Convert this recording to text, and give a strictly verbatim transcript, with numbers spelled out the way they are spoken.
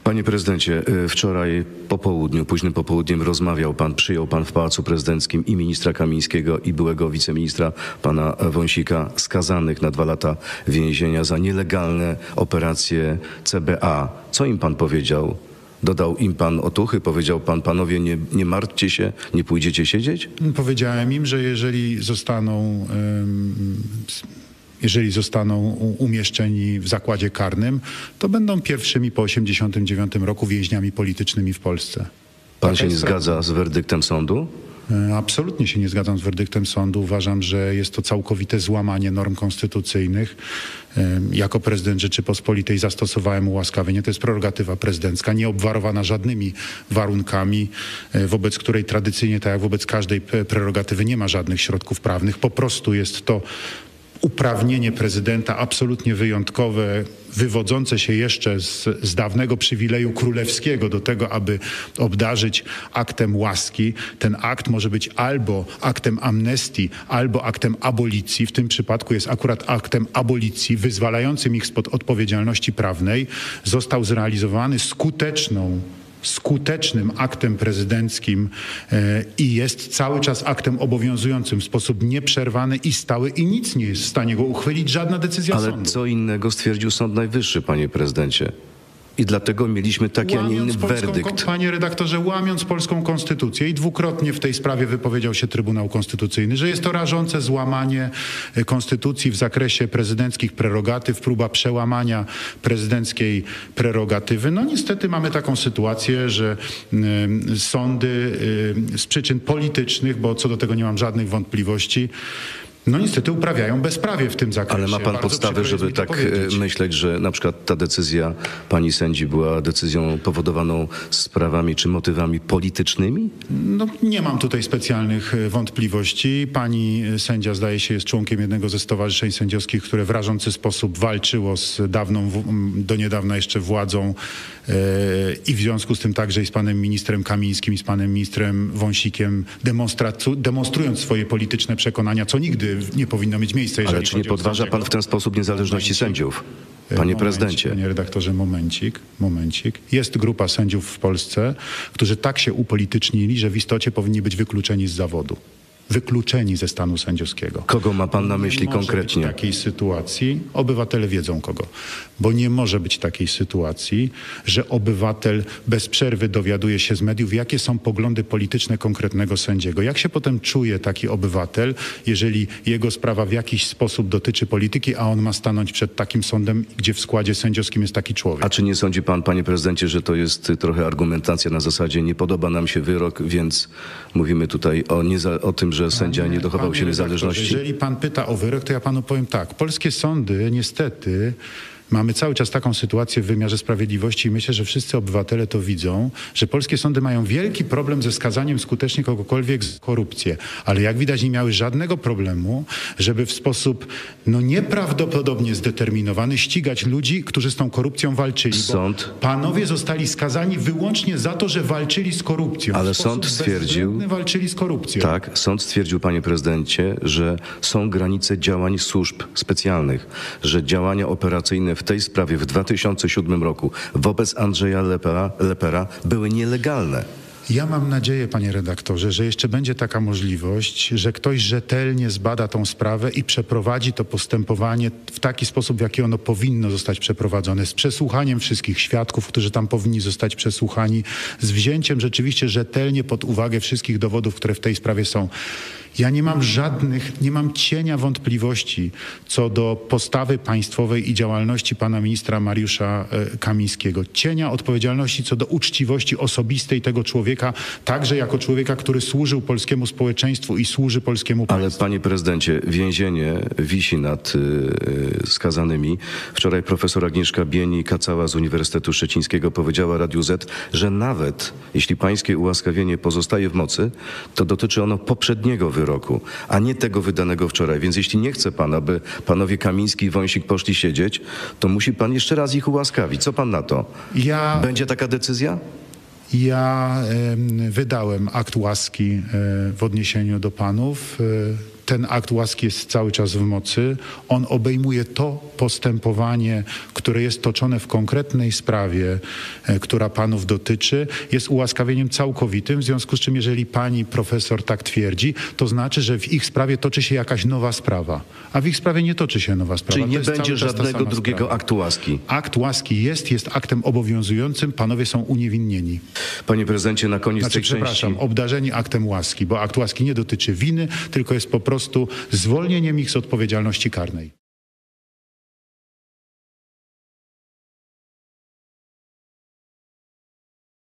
Panie prezydencie, wczoraj po południu, późnym popołudniem rozmawiał pan, przyjął pan w Pałacu Prezydenckim i ministra Kamińskiego, i byłego wiceministra pana Wąsika, skazanych na dwa lata więzienia za nielegalne operacje C B A. Co im pan powiedział? Dodał im pan otuchy? Powiedział pan, panowie, nie, nie martwcie się, nie pójdziecie siedzieć? Powiedziałem im, że jeżeli zostaną... Jeżeli zostaną umieszczeni w zakładzie karnym, to będą pierwszymi po osiemdziesiątym dziewiątym roku więźniami politycznymi w Polsce. Pan się nie zgadza z werdyktem sądu? Absolutnie się nie zgadzam z werdyktem sądu. Uważam, że jest to całkowite złamanie norm konstytucyjnych. Jako prezydent Rzeczypospolitej zastosowałem ułaskawienie. To jest prerogatywa prezydencka, nieobwarowana żadnymi warunkami, wobec której tradycyjnie, tak jak wobec każdej prerogatywy, nie ma żadnych środków prawnych. Po prostu jest to uprawnienie prezydenta absolutnie wyjątkowe, wywodzące się jeszcze z, z dawnego przywileju królewskiego do tego, aby obdarzyć aktem łaski. Ten akt może być albo aktem amnestii, albo aktem abolicji. W tym przypadku jest akurat aktem abolicji, wyzwalającym ich spod odpowiedzialności prawnej. Został zrealizowany skuteczną skutecznym aktem prezydenckim e, i jest cały czas aktem obowiązującym w sposób nieprzerwany i stały i nic nie jest w stanie go uchylić, żadna decyzja Ale sądu. co innego stwierdził Sąd Najwyższy, panie prezydencie. I dlatego mieliśmy taki, a nie inny werdykt. Panie redaktorze, łamiąc polską konstytucję i dwukrotnie w tej sprawie wypowiedział się Trybunał Konstytucyjny, że jest to rażące złamanie konstytucji w zakresie prezydenckich prerogatyw, próba przełamania prezydenckiej prerogatywy. No niestety mamy taką sytuację, że y, sądy y, z przyczyn politycznych, bo co do tego nie mam żadnych wątpliwości, no niestety uprawiają bezprawie w tym zakresie. Ale ma pan Bardzo podstawy, żeby tak powiedzieć. myśleć, że na przykład ta decyzja pani sędzi była decyzją powodowaną sprawami czy motywami politycznymi? No nie mam tutaj specjalnych wątpliwości. Pani sędzia, zdaje się, jest członkiem jednego ze stowarzyszeń sędziowskich, które w rażący sposób walczyło z dawną, do niedawna jeszcze władzą yy, i w związku z tym także i z panem ministrem Kamińskim i z panem ministrem Wąsikiem, demonstrując swoje polityczne przekonania, co nigdy nie powinno mieć miejsca. Ale czy nie podważa pan w ten sposób niezależności momencik, sędziów? Panie momencik, prezydencie. Panie redaktorze, momencik, momencik. Jest grupa sędziów w Polsce, którzy tak się upolitycznili, że w istocie powinni być wykluczeni z zawodu. Wykluczeni ze stanu sędziowskiego. Kogo ma pan na myśli nie może konkretnie? Być takiej sytuacji, obywatele wiedzą kogo, bo nie może być takiej sytuacji, że obywatel bez przerwy dowiaduje się z mediów, jakie są poglądy polityczne konkretnego sędziego. Jak się potem czuje taki obywatel, jeżeli jego sprawa w jakiś sposób dotyczy polityki, a on ma stanąć przed takim sądem, gdzie w składzie sędziowskim jest taki człowiek? A czy nie sądzi pan, panie prezydencie, że to jest trochę argumentacja na zasadzie nie podoba nam się wyrok, więc mówimy tutaj o, nieza- o tym, że sędzia panie, nie dochował się niezależności? Jeżeli pan pyta o wyrok, to ja panu powiem tak. Polskie sądy niestety... Mamy cały czas taką sytuację w wymiarze sprawiedliwości i myślę, że wszyscy obywatele to widzą, że polskie sądy mają wielki problem ze skazaniem skutecznie kogokolwiek za korupcję. Ale jak widać nie miały żadnego problemu, żeby w sposób no, nieprawdopodobnie zdeterminowany ścigać ludzi, którzy z tą korupcją walczyli. Sąd? Panowie zostali skazani wyłącznie za to, że walczyli z korupcją. Ale sąd stwierdził... walczyli z korupcją. Tak, sąd stwierdził, panie prezydencie, że są granice działań służb specjalnych, że działania operacyjne w tej sprawie w dwa tysiące siódmym roku wobec Andrzeja Lepera, Lepera były nielegalne. Ja mam nadzieję, panie redaktorze, że jeszcze będzie taka możliwość, że ktoś rzetelnie zbada tą sprawę i przeprowadzi to postępowanie w taki sposób, w jaki ono powinno zostać przeprowadzone, z przesłuchaniem wszystkich świadków, którzy tam powinni zostać przesłuchani, z wzięciem rzeczywiście rzetelnie pod uwagę wszystkich dowodów, które w tej sprawie są. Ja nie mam żadnych, nie mam cienia wątpliwości co do postawy państwowej i działalności pana ministra Mariusza Kamińskiego. Cienia odpowiedzialności co do uczciwości osobistej tego człowieka, także jako człowieka, który służył polskiemu społeczeństwu i służy polskiemu państwu. Ale panie prezydencie, więzienie wisi nad y, skazanymi. Wczoraj profesor Agnieszka Bieni-Kacała z Uniwersytetu Szczecińskiego powiedziała Radiu Z, że nawet jeśli pańskie ułaskawienie pozostaje w mocy, to dotyczy ono poprzedniego wyroku. Roku, a nie tego wydanego wczoraj. Więc jeśli nie chce pan, aby panowie Kamiński i Wąsik poszli siedzieć, to musi pan jeszcze raz ich ułaskawić. Co pan na to? Ja... Będzie taka decyzja? Ja y, wydałem akt łaski y, w odniesieniu do panów. Y, ten akt łaski jest cały czas w mocy. On obejmuje to postępowanie, które jest toczone w konkretnej sprawie, e, która panów dotyczy. Jest ułaskawieniem całkowitym, w związku z czym jeżeli pani profesor tak twierdzi, to znaczy, że w ich sprawie toczy się jakaś nowa sprawa. A w ich sprawie nie toczy się nowa sprawa. Czyli To nie jest będzie cały czas ta żadnego sama drugiego sprawa. aktu łaski. Akt łaski jest, jest aktem obowiązującym. Panowie są uniewinnieni. Panie prezydencie, na koniec Znaczy, tej przepraszam, części... obdarzeni aktem łaski, bo akt łaski nie dotyczy winy, tylko jest po prostu zwolnieniem ich z odpowiedzialności karnej.